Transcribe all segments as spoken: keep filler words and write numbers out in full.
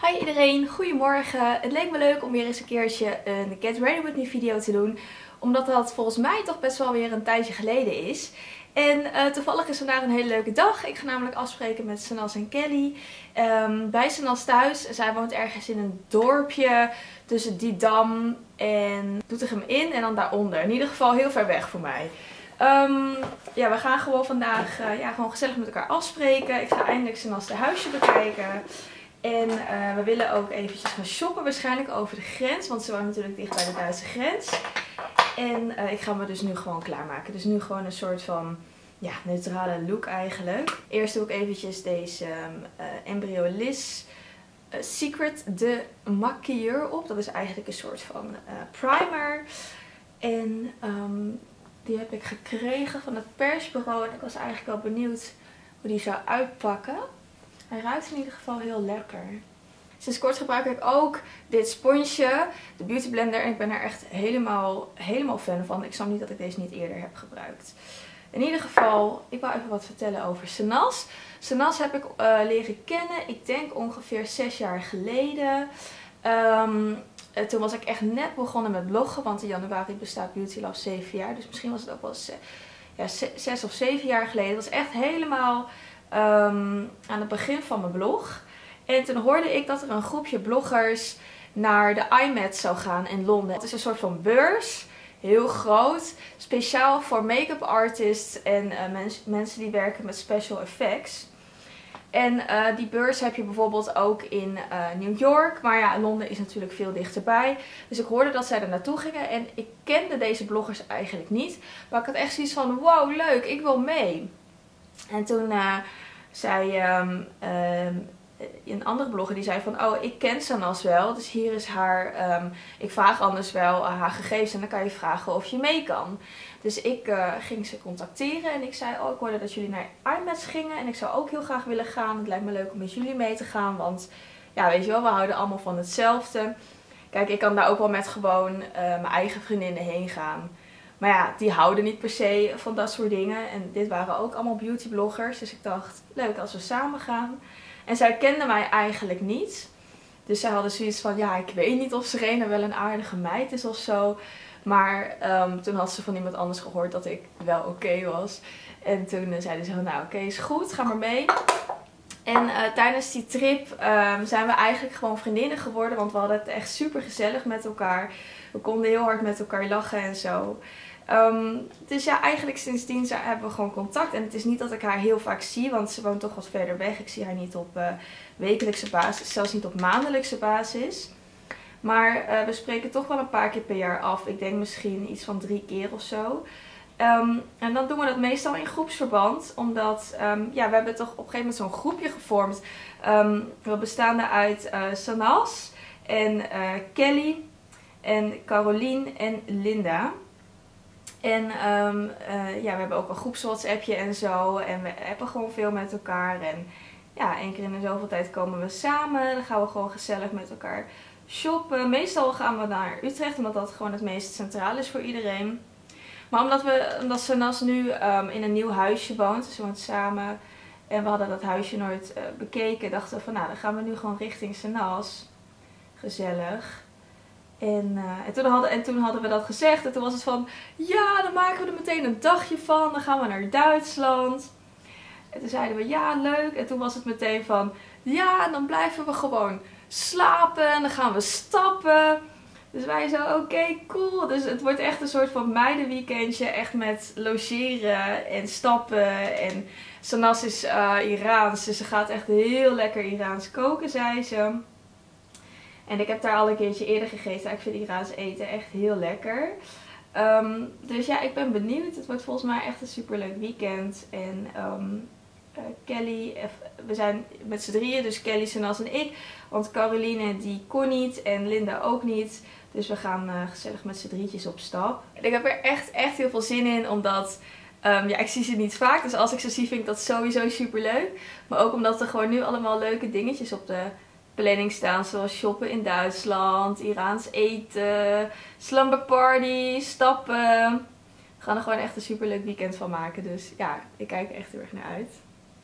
Hi iedereen, goedemorgen. Het leek me leuk om weer eens een keertje een Get Ready With Me video te doen. Omdat dat volgens mij toch best wel weer een tijdje geleden is. En uh, toevallig is vandaag een hele leuke dag. Ik ga namelijk afspreken met Sanaz en Kelly. Um, bij Sanaz thuis. Zij woont ergens in een dorpje tussen Didam en Doetinchem in en dan daaronder. In ieder geval heel ver weg voor mij. Um, ja, we gaan gewoon vandaag uh, ja, gewoon gezellig met elkaar afspreken. Ik ga eindelijk Sanaz de huisje bekijken. En uh, we willen ook eventjes gaan shoppen, waarschijnlijk over de grens, want ze woont natuurlijk dicht bij de Duitse grens. En uh, ik ga me dus nu gewoon klaarmaken. Dus nu gewoon een soort van ja, neutrale look eigenlijk. Eerst doe ik eventjes deze um, uh, Embryolisse uh, Secret de maquilleur op. Dat is eigenlijk een soort van uh, primer. En um, die heb ik gekregen van het persbureau en ik was eigenlijk wel benieuwd hoe die zou uitpakken. Hij ruikt in ieder geval heel lekker. Sinds kort gebruik ik ook dit sponsje, de Beauty Blender. En ik ben er echt helemaal, helemaal fan van. Ik snap niet dat ik deze niet eerder heb gebruikt. In ieder geval, ik wil even wat vertellen over Sanaz. Sanaz heb ik uh, leren kennen, ik denk ongeveer zes jaar geleden. Um, toen was ik echt net begonnen met bloggen, want in januari bestaat Beauty Love zeven jaar. Dus misschien was het ook wel ja, zes of zeven jaar geleden. Het was echt helemaal Um, aan het begin van mijn blog. En toen hoorde ik dat er een groepje bloggers naar de I M A T zou gaan in Londen. Het is een soort van beurs, heel groot, speciaal voor make-up artists en uh, mens, mensen die werken met special effects. En uh, die beurs heb je bijvoorbeeld ook in uh, New York, maar ja, Londen is natuurlijk veel dichterbij. Dus ik hoorde dat zij er naartoe gingen en ik kende deze bloggers eigenlijk niet. Maar ik had echt zoiets van, wow, leuk, ik wil mee. En toen uh, zei um, um, een andere blogger die zei van, oh, ik ken Sanaz wel, dus hier is haar, um, ik vraag anders wel uh, haar gegevens en dan kan je vragen of je mee kan. Dus ik uh, ging ze contacteren en ik zei, oh, ik hoorde dat jullie naar I M A T gingen en ik zou ook heel graag willen gaan. Het lijkt me leuk om met jullie mee te gaan, want ja, weet je wel, we houden allemaal van hetzelfde. Kijk, ik kan daar ook wel met gewoon uh, mijn eigen vriendinnen heen gaan. Maar ja, die houden niet per se van dat soort dingen. En dit waren ook allemaal beautybloggers. Dus ik dacht, leuk als we samen gaan. En zij kenden mij eigenlijk niet. Dus zij hadden zoiets van, ja, ik weet niet of Serena wel een aardige meid is of zo. Maar um, toen had ze van iemand anders gehoord dat ik wel oké okay was. En toen uh, zeiden ze, nou oké, okay, is goed, ga maar mee. En uh, tijdens die trip um, zijn we eigenlijk gewoon vriendinnen geworden. Want we hadden het echt super gezellig met elkaar. We konden heel hard met elkaar lachen en zo. Um, dus ja, eigenlijk sindsdien hebben we gewoon contact. En het is niet dat ik haar heel vaak zie, want ze woont toch wat verder weg. Ik zie haar niet op uh, wekelijkse basis, zelfs niet op maandelijkse basis. Maar uh, we spreken toch wel een paar keer per jaar af. Ik denk misschien iets van drie keer of zo. Um, en dan doen we dat meestal in groepsverband. Omdat, um, ja, we hebben toch op een gegeven moment zo'n groepje gevormd. Um, we bestaan uit uh, Sanaz en uh, Kelly en Caroline en Linda. En um, uh, ja, we hebben ook een groeps WhatsAppje en zo. En we appen gewoon veel met elkaar. En ja, één keer in de zoveel tijd komen we samen. Dan gaan we gewoon gezellig met elkaar shoppen. Meestal gaan we naar Utrecht, omdat dat gewoon het meest centraal is voor iedereen. Maar omdat, we, omdat Sanaz nu um, in een nieuw huisje woont, dus we woont samen. En we hadden dat huisje nooit uh, bekeken. Dachten we van, nou, dan gaan we nu gewoon richting Sanaz. Gezellig. En, uh, en, toen hadden, en toen hadden we dat gezegd. En toen was het van, ja, dan maken we er meteen een dagje van. Dan gaan we naar Duitsland. En toen zeiden we, ja, leuk. En toen was het meteen van, ja, en dan blijven we gewoon slapen. En dan gaan we stappen. Dus wij zo, oké, okay, cool. Dus het wordt echt een soort van meidenweekendje. Echt met logeren en stappen. En Sanaz is uh, Iraans. Dus ze gaat echt heel lekker Iraans koken, zei ze. En ik heb daar al een keertje eerder gegeten. Ik vind Iraans eten echt heel lekker. Um, dus ja, ik ben benieuwd. Het wordt volgens mij echt een superleuk weekend. En um, uh, Kelly, we zijn met z'n drieën. Dus Kelly, Sanaz en ik. Want Caroline die kon niet en Linda ook niet. Dus we gaan uh, gezellig met z'n drietjes op stap. En ik heb er echt, echt heel veel zin in. Omdat, um, ja, ik zie ze niet vaak. Dus als ik ze zie vind ik dat sowieso superleuk. Maar ook omdat er gewoon nu allemaal leuke dingetjes op de planning staan, zoals shoppen in Duitsland, Iraans eten, slumber party, stappen. We gaan er gewoon echt een superleuk weekend van maken. Dus ja, ik kijk er echt heel erg naar uit.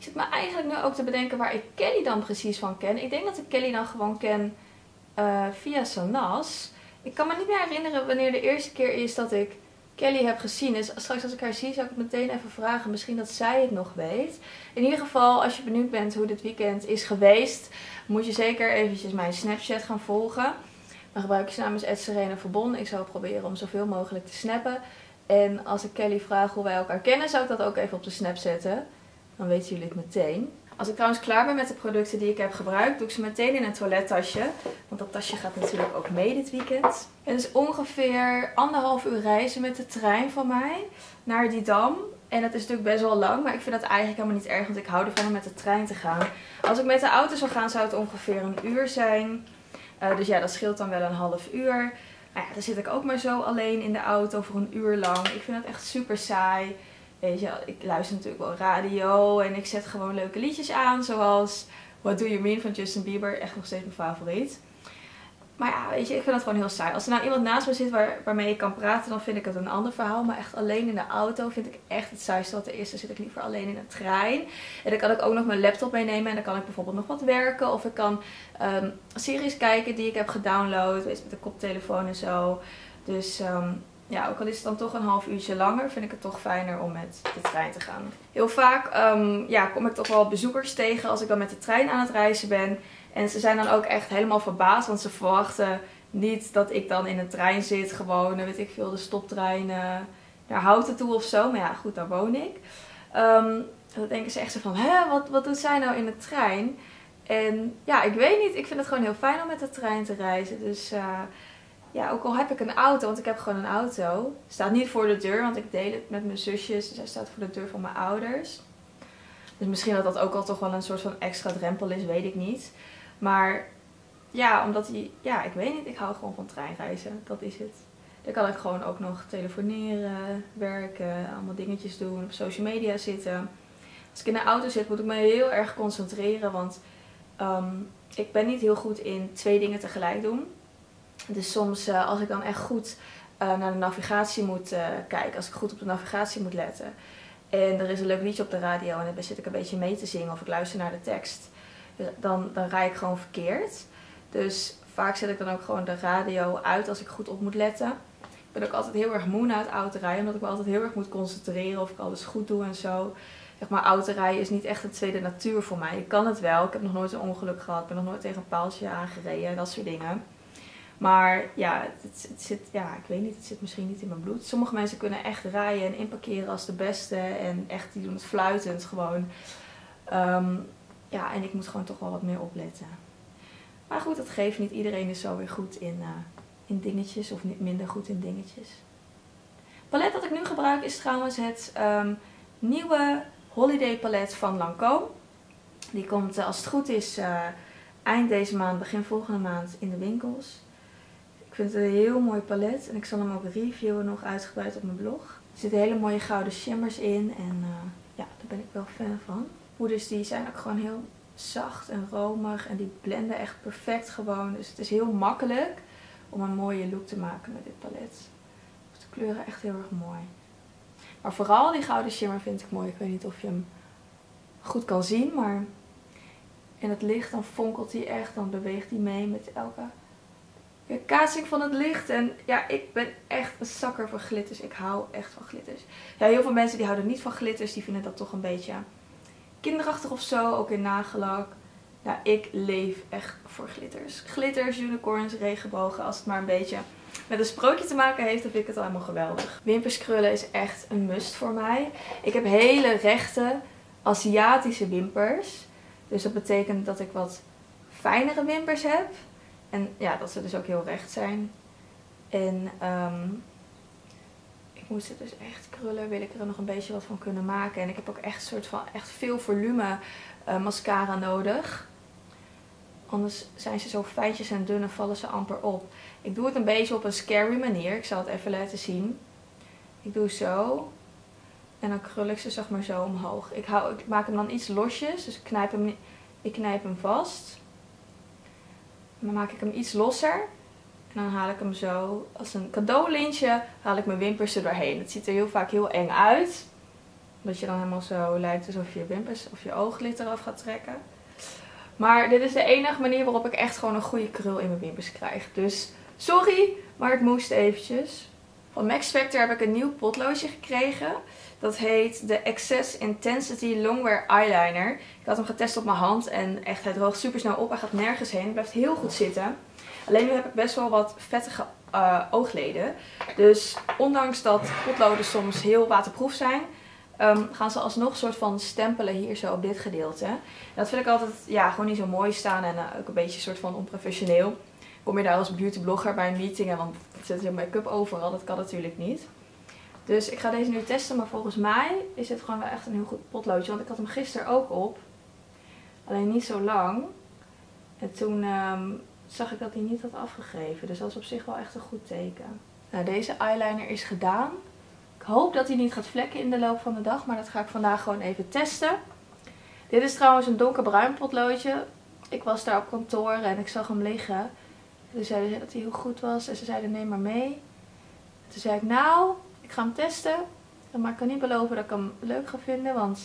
Ik zit me eigenlijk nu ook te bedenken waar ik Kelly dan precies van ken. Ik denk dat ik Kelly dan gewoon ken uh, via Sanas. Ik kan me niet meer herinneren wanneer de eerste keer is dat ik Kelly heb gezien. Dus straks als ik haar zie, zou ik het meteen even vragen. Misschien dat zij het nog weet. In ieder geval, als je benieuwd bent hoe dit weekend is geweest, moet je zeker eventjes mijn Snapchat gaan volgen. Dan gebruik je namens at Serena Verbon. Ik zal proberen om zoveel mogelijk te snappen. En als ik Kelly vraag hoe wij elkaar kennen, zou ik dat ook even op de snap zetten. Dan weten jullie het meteen. Als ik trouwens klaar ben met de producten die ik heb gebruikt, doe ik ze meteen in een toilettasje. Want dat tasje gaat natuurlijk ook mee dit weekend. Het is ongeveer anderhalf uur reizen met de trein van mij naar Didam. En dat is natuurlijk best wel lang, maar ik vind dat eigenlijk helemaal niet erg, want ik hou ervan om met de trein te gaan. Als ik met de auto zou gaan, zou het ongeveer een uur zijn. Uh, dus ja, dat scheelt dan wel een half uur. Nou ja, dan zit ik ook maar zo alleen in de auto voor een uur lang. Ik vind het echt super saai. Weet je, ik luister natuurlijk wel radio en ik zet gewoon leuke liedjes aan. Zoals What Do You Mean van Justin Bieber. Echt nog steeds mijn favoriet. Maar ja, weet je, ik vind het gewoon heel saai. Als er nou iemand naast me zit waar, waarmee ik kan praten, dan vind ik het een ander verhaal. Maar echt alleen in de auto vind ik echt het saaiste wat er is. Dan zit ik liever alleen in een trein. En dan kan ik ook nog mijn laptop meenemen. En dan kan ik bijvoorbeeld nog wat werken. Of ik kan um, series kijken die ik heb gedownload. Weet je, met de koptelefoon en zo. Dus um, ja, ook al is het dan toch een half uurtje langer, vind ik het toch fijner om met de trein te gaan. Heel vaak um, ja, kom ik toch wel bezoekers tegen als ik dan met de trein aan het reizen ben. En ze zijn dan ook echt helemaal verbaasd, want ze verwachten niet dat ik dan in een trein zit. Gewoon, weet ik veel, de stoptreinen naar Houten toe of zo. Maar ja, goed, daar woon ik. Um, dan denken ze echt zo van, hè, wat, wat doet zij nou in de trein? En ja, ik weet niet. Ik vind het gewoon heel fijn om met de trein te reizen. Dus uh, ja, ook al heb ik een auto, want ik heb gewoon een auto. Staat niet voor de deur, want ik deel het met mijn zusjes. Dus hij staat voor de deur van mijn ouders. Dus misschien dat dat ook al toch wel een soort van extra drempel is, weet ik niet. Maar ja, omdat hij, ja, ik weet niet, ik hou gewoon van treinreizen. Dat is het. Dan kan ik gewoon ook nog telefoneren, werken, allemaal dingetjes doen, op social media zitten. Als ik in de auto zit, moet ik me heel erg concentreren, want um, ik ben niet heel goed in twee dingen tegelijk doen. Dus soms, uh, als ik dan echt goed uh, naar de navigatie moet uh, kijken, als ik goed op de navigatie moet letten. En er is een leuk liedje op de radio en dan zit ik een beetje mee te zingen of ik luister naar de tekst. Dan, dan rij ik gewoon verkeerd. Dus vaak zet ik dan ook gewoon de radio uit als ik goed op moet letten. Ik ben ook altijd heel erg moe na het autorijden, omdat ik me altijd heel erg moet concentreren of ik alles goed doe en zo. Zeg maar, autorijden is niet echt een tweede natuur voor mij. Ik kan het wel, ik heb nog nooit een ongeluk gehad, ik ben nog nooit tegen een paaltje aangereden, dat soort dingen. Maar ja, het, het zit, ja, ik weet niet, het zit misschien niet in mijn bloed. Sommige mensen kunnen echt rijden en inparkeren als de beste en echt, die doen het fluitend gewoon. Um, Ja, en ik moet gewoon toch wel wat meer opletten. Maar goed, dat geeft niet. Iedereen is zo weer goed in, uh, in dingetjes of niet minder goed in dingetjes. Het palet dat ik nu gebruik is trouwens het um, nieuwe Holiday palet van Lancôme. Die komt uh, als het goed is uh, eind deze maand, begin volgende maand in de winkels. Ik vind het een heel mooi palet en ik zal hem ook reviewen nog uitgebreid op mijn blog. Er zitten hele mooie gouden shimmers in en uh, ja, daar ben ik wel fan van. Poeders die zijn ook gewoon heel zacht en romig en die blenden echt perfect gewoon. Dus het is heel makkelijk om een mooie look te maken met dit palet. De kleuren echt heel erg mooi. Maar vooral die gouden shimmer vind ik mooi. Ik weet niet of je hem goed kan zien, maar in het licht dan fonkelt hij echt. Dan beweegt hij mee met elke weerkaatsing van het licht. En ja, ik ben echt een zakker voor glitters. Ik hou echt van glitters. Ja, heel veel mensen die houden niet van glitters. Die vinden dat toch een beetje kinderachtig of zo, ook in nagellak. Ja, ik leef echt voor glitters. Glitters, unicorns, regenbogen. Als het maar een beetje met een sprookje te maken heeft, dan vind ik het al helemaal geweldig. Wimperskrullen is echt een must voor mij. Ik heb hele rechte Aziatische wimpers. Dus dat betekent dat ik wat fijnere wimpers heb. En ja, dat ze dus ook heel recht zijn. En um, ik moet ze dus echt krullen, wil ik er nog een beetje wat van kunnen maken. En ik heb ook echt, soort van, echt veel volume uh, mascara nodig. Anders zijn ze zo fijntjes en dun en vallen ze amper op. Ik doe het een beetje op een scary manier. Ik zal het even laten zien. Ik doe zo. En dan krul ik ze zeg maar zo omhoog. Ik, hou, ik maak hem dan iets losjes. Dus ik knijp hem, ik knijp hem vast. En dan maak ik hem iets losser. En dan haal ik hem zo als een cadeaulintje, haal ik mijn wimpers er doorheen. Het ziet er heel vaak heel eng uit. Dat je dan helemaal zo lijkt alsof je wimpers of je ooglid eraf gaat trekken. Maar dit is de enige manier waarop ik echt gewoon een goede krul in mijn wimpers krijg. Dus sorry, maar het moest eventjes. Van Max Factor heb ik een nieuw potloodje gekregen. Dat heet de Access Intensity Longwear Eyeliner. Ik had hem getest op mijn hand en echt, hij droogt super snel op. Hij gaat nergens heen. Hij blijft heel goed zitten. Alleen nu heb ik best wel wat vettige uh, oogleden. Dus ondanks dat potloden soms heel waterproof zijn, um, gaan ze alsnog soort van stempelen hier zo op dit gedeelte. En dat vind ik altijd ja, gewoon niet zo mooi staan en uh, ook een beetje soort van onprofessioneel. Kom je daar als beautyblogger bij een meeting en dan zet je make-up overal. Dat kan natuurlijk niet. Dus ik ga deze nu testen, maar volgens mij is dit gewoon wel echt een heel goed potloodje. Want ik had hem gisteren ook op. Alleen niet zo lang. En toen um, zag ik dat hij niet had afgegeven. Dus dat is op zich wel echt een goed teken. Nou, deze eyeliner is gedaan. Ik hoop dat hij niet gaat vlekken in de loop van de dag. Maar dat ga ik vandaag gewoon even testen. Dit is trouwens een donkerbruin potloodje. Ik was daar op kantoor en ik zag hem liggen. Toen zeiden ze dat hij heel goed was. En ze zeiden neem maar mee. Toen zei ik nou, ik ga hem testen. Maar ik kan niet beloven dat ik hem leuk ga vinden. Want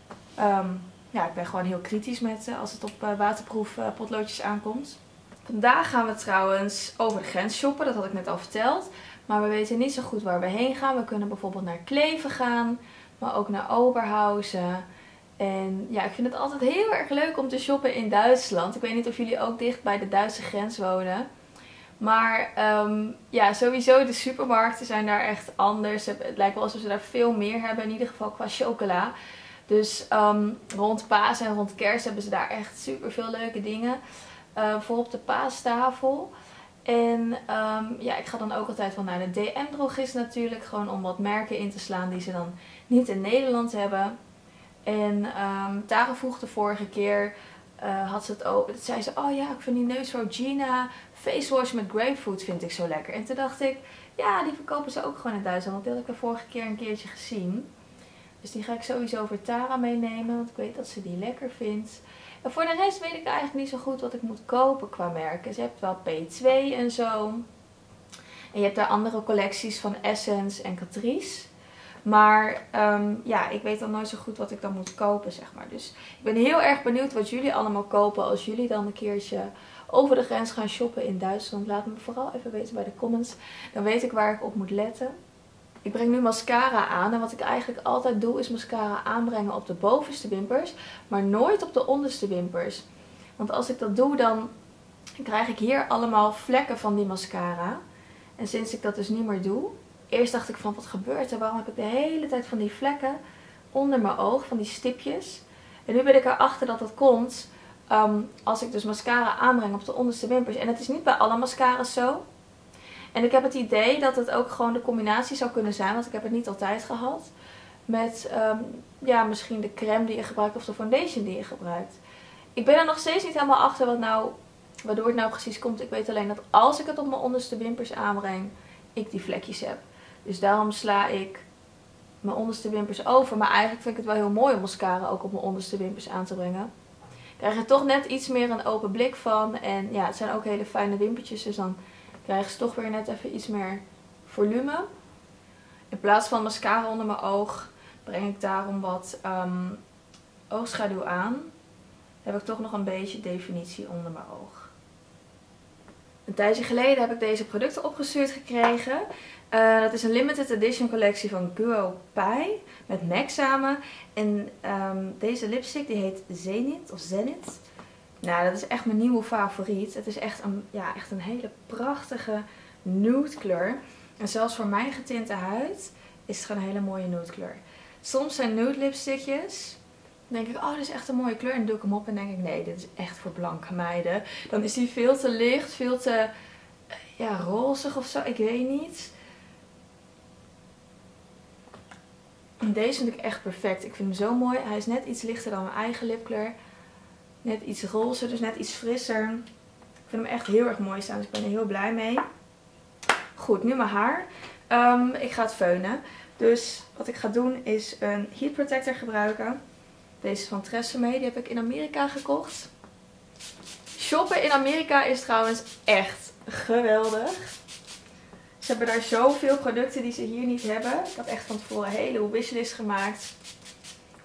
um, ja, ik ben gewoon heel kritisch met uh, als het op uh, waterproof uh, potloodjes aankomt. Vandaag gaan we trouwens over de grens shoppen. Dat had ik net al verteld. Maar we weten niet zo goed waar we heen gaan. We kunnen bijvoorbeeld naar Kleve gaan. Maar ook naar Oberhausen. En ja, ik vind het altijd heel erg leuk om te shoppen in Duitsland. Ik weet niet of jullie ook dicht bij de Duitse grens wonen. Maar um, ja, sowieso de supermarkten zijn daar echt anders. Het lijkt wel alsof ze daar veel meer hebben. In ieder geval qua chocola. Dus um, rond Paas en rond Kerst hebben ze daar echt super veel leuke dingen. Uh, voor op de paastafel. En um, ja, ik ga dan ook altijd wel naar de D M-drogist natuurlijk. Gewoon om wat merken in te slaan die ze dan niet in Nederland hebben. En um, Tara vroeg de vorige keer, uh, had ze het ook, zei ze, oh ja, ik vind die Neutrogena face wash met grapefruit vind ik zo lekker. En toen dacht ik, ja, die verkopen ze ook gewoon in Duitsland. Want die had ik de vorige keer een keertje gezien. Dus die ga ik sowieso voor Tara meenemen, want ik weet dat ze die lekker vindt. En voor de rest weet ik eigenlijk niet zo goed wat ik moet kopen qua merken. Dus je hebt wel P twee en zo. En je hebt daar andere collecties van Essence en Catrice. Maar um, ja, ik weet dan nooit zo goed wat ik dan moet kopen, zeg maar. Dus ik ben heel erg benieuwd wat jullie allemaal kopen als jullie dan een keertje over de grens gaan shoppen in Duitsland. Laat me vooral even weten bij de comments. Dan weet ik waar ik op moet letten. Ik breng nu mascara aan. En wat ik eigenlijk altijd doe is mascara aanbrengen op de bovenste wimpers. Maar nooit op de onderste wimpers. Want als ik dat doe, dan krijg ik hier allemaal vlekken van die mascara. En sinds ik dat dus niet meer doe. Eerst dacht ik van, wat gebeurt er? Waarom heb ik de hele tijd van die vlekken onder mijn oog, van die stipjes? En nu ben ik erachter dat dat komt um, als ik dus mascara aanbreng op de onderste wimpers. En het is niet bij alle mascara's zo. En ik heb het idee dat het ook gewoon de combinatie zou kunnen zijn, want ik heb het niet altijd gehad. Met um, ja, misschien de crème die je gebruikt of de foundation die je gebruikt. Ik ben er nog steeds niet helemaal achter wat nou, waardoor het nou precies komt. Ik weet alleen dat als ik het op mijn onderste wimpers aanbreng, ik die vlekjes heb. Dus daarom sla ik mijn onderste wimpers over. Maar eigenlijk vind ik het wel heel mooi om mascara ook op mijn onderste wimpers aan te brengen. Ik krijg er toch net iets meer een open blik van. En ja, het zijn ook hele fijne wimpertjes. Dus dan krijgen ze toch weer net even iets meer volume. In plaats van mascara onder mijn oog breng ik daarom wat um, oogschaduw aan. Dan heb ik toch nog een beetje definitie onder mijn oog. Een tijdje geleden heb ik deze producten opgestuurd gekregen. Uh, dat is een limited edition collectie van Guo Pai met MAC samen. En um, deze lipstick die heet Zenith of Zenith. Nou, dat is echt mijn nieuwe favoriet. Het is echt een, ja, echt een hele prachtige nude kleur. En zelfs voor mijn getinte huid is het gewoon een hele mooie nude kleur. Soms zijn nude lipstickjes, dan denk ik, oh, dit is echt een mooie kleur. En dan doe ik hem op en denk ik, nee, dit is echt voor blanke meiden. Dan is die veel te licht, veel te ja, rozig of zo. Ik weet niet. En deze vind ik echt perfect. Ik vind hem zo mooi. Hij is net iets lichter dan mijn eigen lipkleur. Net iets roze, dus net iets frisser. Ik vind hem echt heel erg mooi staan, dus ik ben er heel blij mee. Goed, nu mijn haar. Um, ik ga het feunen. Dus wat ik ga doen is een heat protector gebruiken. Deze is van Tresemme, die heb ik in Amerika gekocht. Shoppen in Amerika is trouwens echt geweldig. Ze hebben daar zoveel producten die ze hier niet hebben. Ik had echt van tevoren een hele wishlist gemaakt.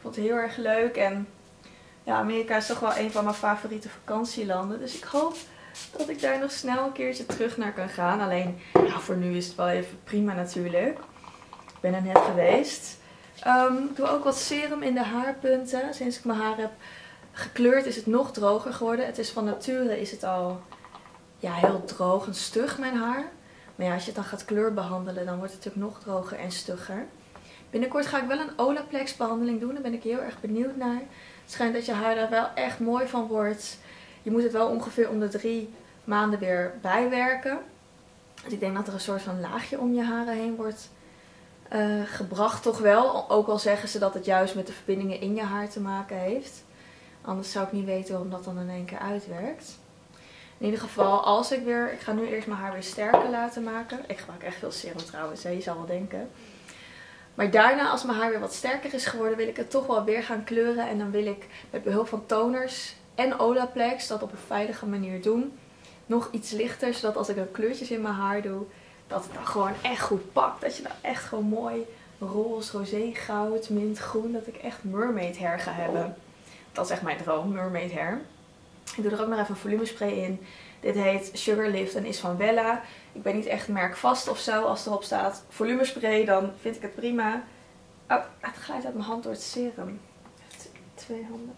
vond het heel erg leuk. En ja, Amerika is toch wel een van mijn favoriete vakantielanden. Dus ik hoop dat ik daar nog snel een keertje terug naar kan gaan. Alleen, nou, voor nu is het wel even prima natuurlijk. Ik ben er net geweest. Um, ik doe ook wat serum in de haarpunten. Sinds ik mijn haar heb gekleurd is het nog droger geworden. Het is van nature is het al ja, heel droog en stug mijn haar. Maar ja, als je het dan gaat kleurbehandelen, dan wordt het natuurlijk nog droger en stugger. Binnenkort ga ik wel een Olaplex behandeling doen. Daar ben ik heel erg benieuwd naar. Het schijnt dat je haar daar wel echt mooi van wordt. Je moet het wel ongeveer om de drie maanden weer bijwerken. Dus ik denk dat er een soort van laagje om je haren heen wordt uh, gebracht toch wel. Ook al zeggen ze dat het juist met de verbindingen in je haar te maken heeft. Anders zou ik niet weten waarom dat dan in één keer uitwerkt. In ieder geval, als ik weer... Ik ga nu eerst mijn haar weer sterker laten maken. Ik gebruik echt veel serum trouwens, hè? Je zal wel denken. Maar daarna, als mijn haar weer wat sterker is geworden, wil ik het toch wel weer gaan kleuren. En dan wil ik met behulp van toners en Olaplex dat op een veilige manier doen. Nog iets lichter, zodat als ik dan kleurtjes in mijn haar doe, dat het dan gewoon echt goed pakt. Dat je dan echt gewoon mooi roze, rosé, goud, mint, groen. Dat ik echt mermaid hair ga hebben. Dat is echt mijn droom, mermaid hair. Ik doe er ook nog even een volumespray in. Dit heet Sugar Lift en is van Wella. Ik ben niet echt merkvast of zo. Als erop staat volumespray, dan vind ik het prima. Oh, het glijdt uit mijn hand door het serum. Even twee handen.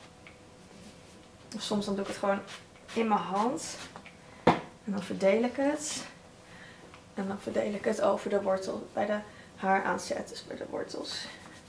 Of soms dan doe ik het gewoon in mijn hand. En dan verdeel ik het. En dan verdeel ik het over de wortel. Bij de haaraanzet, dus bij de wortels.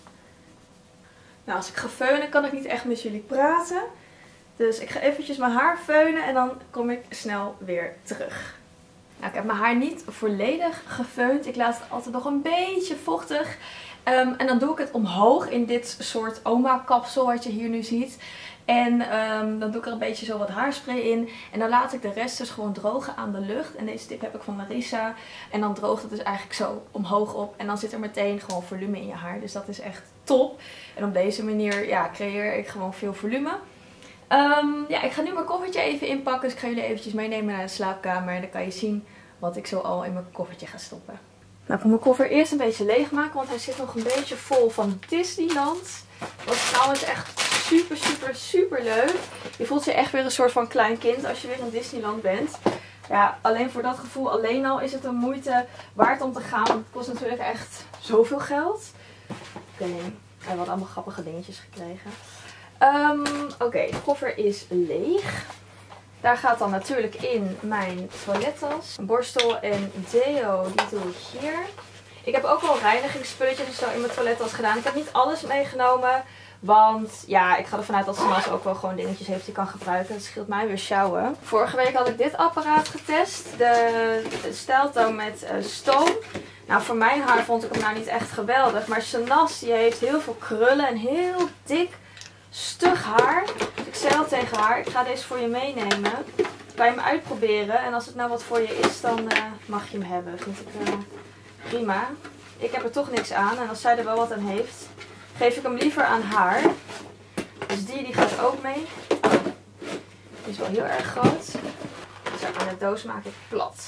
Nou, als ik ga feunen kan ik niet echt met jullie praten. Dus ik ga eventjes mijn haar feunen en dan kom ik snel weer terug. Nou, ik heb mijn haar niet volledig gefeund. Ik laat het altijd nog een beetje vochtig. Um, en dan doe ik het omhoog in dit soort oma kapsel wat je hier nu ziet. En um, dan doe ik er een beetje zo wat haarspray in. En dan laat ik de rest dus gewoon drogen aan de lucht. En deze tip heb ik van Larissa. En dan droogt het dus eigenlijk zo omhoog op. En dan zit er meteen gewoon volume in je haar. Dus dat is echt top. En op deze manier ja, creëer ik gewoon veel volume. Um, ja, ik ga nu mijn koffertje even inpakken. Dus ik ga jullie eventjes meenemen naar de slaapkamer. En dan kan je zien wat ik zo al in mijn koffertje ga stoppen. Nou, ik moet mijn koffer eerst een beetje leegmaken. Want hij zit nog een beetje vol van Disneyland. Wat trouwens echt super, super, super leuk. Je voelt je echt weer een soort van klein kind als je weer in Disneyland bent. Ja, alleen voor dat gevoel alleen al is het een moeite waard om te gaan. Want het kost natuurlijk echt zoveel geld. Oké, okay. We hebben wat allemaal grappige dingetjes gekregen. Um, Oké, okay, de koffer is leeg. Daar gaat dan natuurlijk in mijn toilettas, een borstel en deo, die doe ik hier. Ik heb ook wel reinigingsspulletjes zo in mijn toilettas gedaan. Ik heb niet alles meegenomen, want ja, ik ga ervan uit dat Sanas ook wel gewoon dingetjes heeft die kan gebruiken. Dat scheelt mij weer sjouwen. Vorige week had ik dit apparaat getest, de, de Styletoon met uh, stoom. Nou, voor mijn haar vond ik hem nou niet echt geweldig, maar Sanas die heeft heel veel krullen en heel dik, stug haar. Dus ik zei al tegen haar, ik ga deze voor je meenemen. Kan je hem uitproberen. En als het nou wat voor je is, dan uh, mag je hem hebben. Vind ik uh, prima. Ik heb er toch niks aan. En als zij er wel wat aan heeft, geef ik hem liever aan haar. Dus die, die gaat ook mee. Oh, die is wel heel erg groot. Zo, en de doos maak ik plat.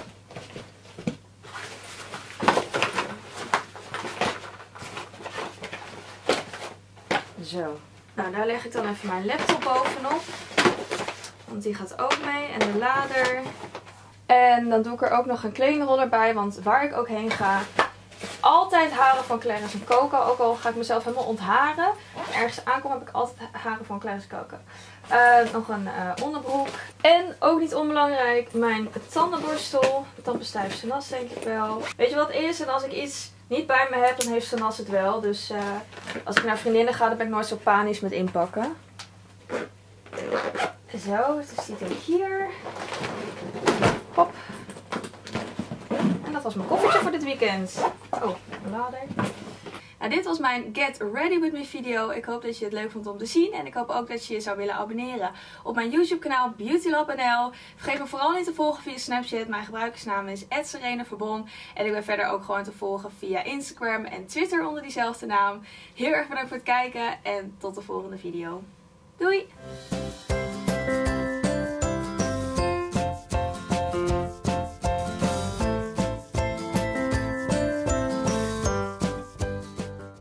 Zo. Nou, daar leg ik dan even mijn laptop bovenop. Want die gaat ook mee. En de lader. En dan doe ik er ook nog een kledingroller bij. Want waar ik ook heen ga, altijd haren van Clarins en Coco. Ook al ga ik mezelf helemaal ontharen. Als ik ergens aankom heb ik altijd haren van Clarins en Coco. Uh, nog een uh, onderbroek. En ook niet onbelangrijk, mijn tandenborstel. De tandpasta heeft Sanas denk ik wel. Weet je wat het is? En als ik iets niet bij me heb, dan heeft Sanas het wel. Dus uh, als ik naar vriendinnen ga, dan ben ik nooit zo panisch met inpakken. Zo, dus die doe ik hier. Hop. En dat was mijn koffertje voor dit weekend. Oh, een lader. Nou, dit was mijn Get Ready With Me video. Ik hoop dat je het leuk vond om te zien. En ik hoop ook dat je je zou willen abonneren op mijn YouTube kanaal Beautylab punt n l. Vergeet me vooral niet te volgen via Snapchat. Mijn gebruikersnaam is at Serena Verbon. En ik ben verder ook gewoon te volgen via Instagram en Twitter onder diezelfde naam. Heel erg bedankt voor het kijken en tot de volgende video. Doei!